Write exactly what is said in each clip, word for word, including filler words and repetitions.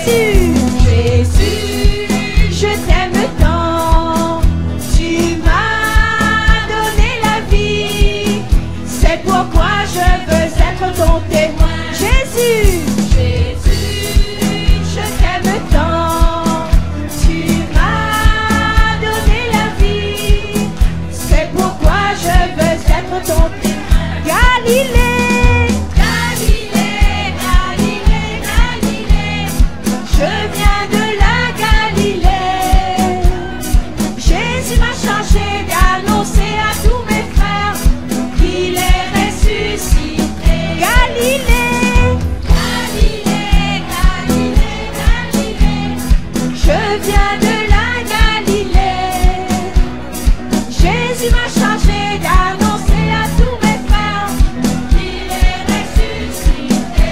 Jésus, Jésus, je t'aime tant. Tu m'as donné la vie, c'est pourquoi je veux être ton témoin. Jésus, Jésus, je t'aime tant. Tu m'as donné la vie, c'est pourquoi je veux être ton témoin. Galilée, Galilée, Galilée, Galilée, je viens de la Galilée. Jésus m'a chargé d'annoncer à tous mes frères qu'il est ressuscité. Galilée, Galilée, Galilée, Galilée, je viens de la Galilée. Jésus m'a chargé d'annoncer à tous mes frères qu'il est ressuscité.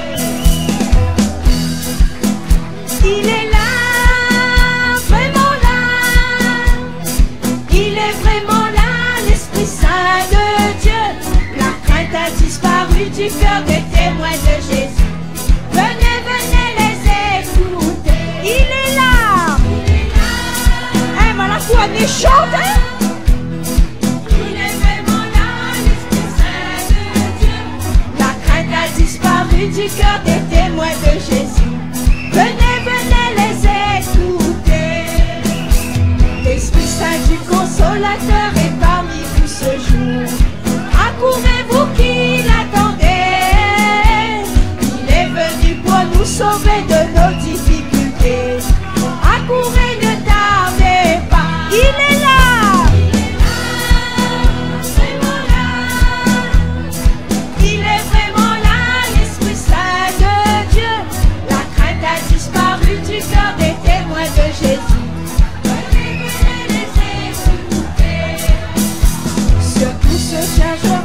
Il est là, vraiment là. Il est vraiment là, l'Esprit Saint de Dieu. La crainte a disparu du cœur des témoins de Jésus. Venez, venez les écouter. Il est là. Il est là. Eh, mais la foi n'est chaude, hein? Il est vraiment là, l'Esprit Saint de Dieu. La crainte a disparu du cœur des témoins de Jésus. Venez, venez les écouter. L'Esprit Saint du Consolateur est parmi vous ce jour. Accourez-vous qui l'attendez. Il est venu pour nous sauver de nos difficultés. Accourez, ne tardez pas. Il est là. Il est là, vraiment là. Il est vraiment là, l'Esprit Saint de Dieu. La crainte a disparu du cœur des témoins de Jésus. Venez, venez les écouter. Sur tout ce changement,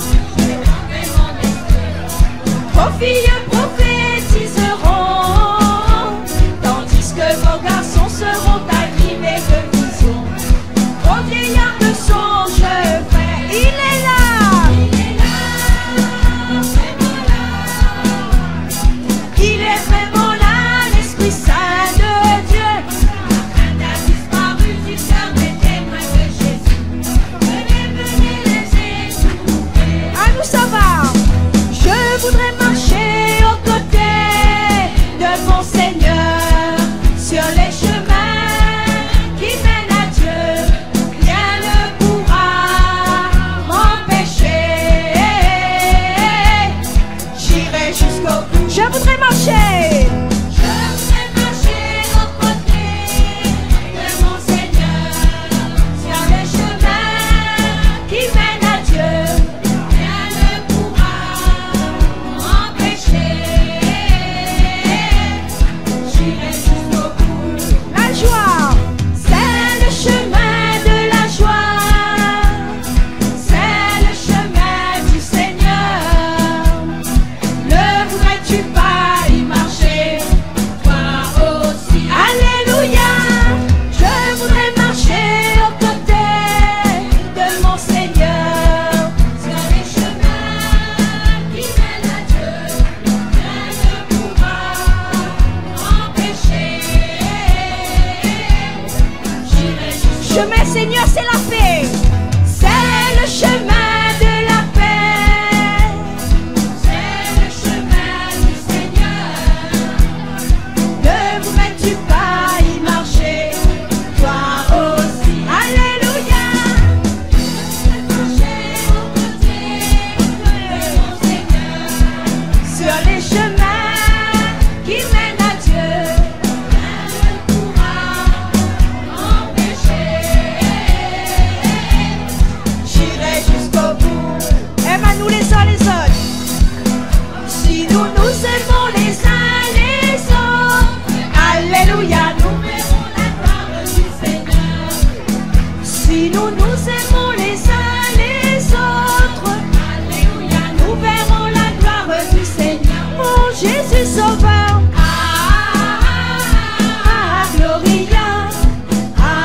vos filles prophétiseront, tandis que vos garçons seront animés de visions. Vos vieillards de songes vrais. Il est là. Il est là, vraiment là. Il est vraiment là, l'Esprit Saint de Dieu. La crainte a disparu du cœur des témoins de Jésus. Venez, venez les écouter. À nous ça va. Je voudrais marcher aux côtés de mon Seigneur sur les chemins qui mènent à Dieu. Rien ne pourra m'empêcher. J'irai jusqu'au bout. Je voudrais marcher. Je voudrais marcher aux côtés de mon Seigneur sur les chemins qui mènent à Dieu. Rien ne pourra m'empêcher. J'irai jusqu'au bout. La joie, c'est le chemin de la joie. C'est le chemin du Seigneur. Ne voudrais-tu pas y marcher, toi aussi? Alléluia. Je voudrais marcher aux côtés de mon Seigneur sur les chemins qui mènent à Dieu. Rien ne pourra m'empêcher. J'irai jusqu'au chemin, Seigneur, c'est la paix. C'est le chemin de la paix. C'est le chemin du Seigneur. Ne voudrais-tu pas y marcher, toi aussi? Alléluia. Je voudrais marcher aux côtés de mon Seigneur sur les chemins qui mènent à Dieu. Rien ne pourra m'empêcher. J'irai jusqu'au bout. Aime-nous les uns les autres. Si nous nous aimons les uns les autres, alléluia, nous verrons la gloire du Seigneur. Si nous nous aimons les uns les autres, alléluia, nous verrons la gloire du Seigneur. Mon Jésus Sauveur. Ah, ah, ah, ah, Gloria. Ah, ah,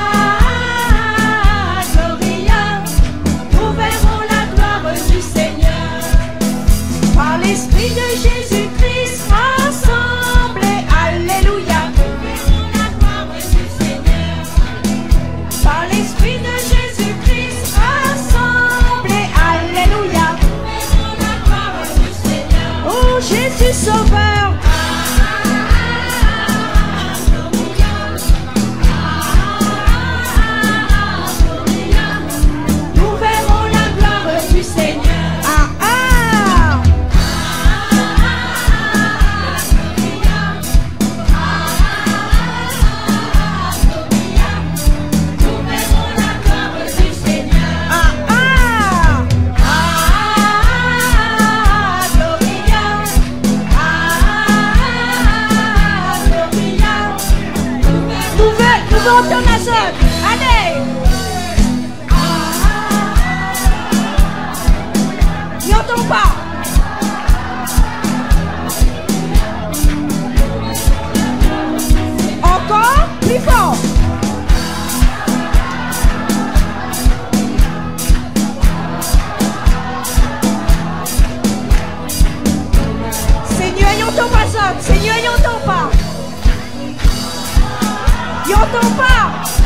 ah, Gloria. Nous verrons la gloire du Seigneur. Par l'Esprit de Jésus-Christ, rassemblés, sauveur. Nous verrons la gloire du Seigneur. Ah ah. Nous verrons la gloire du Seigneur. Ah ah. Ah, Gloria. Ah, Gloria. Nous verrons, nous verrons ton azot. Allez. N'y entend pas. Encore plus fort. Seigneur, n'y entend pas ça. Seigneur, n'y entend pas. N'y entend pas.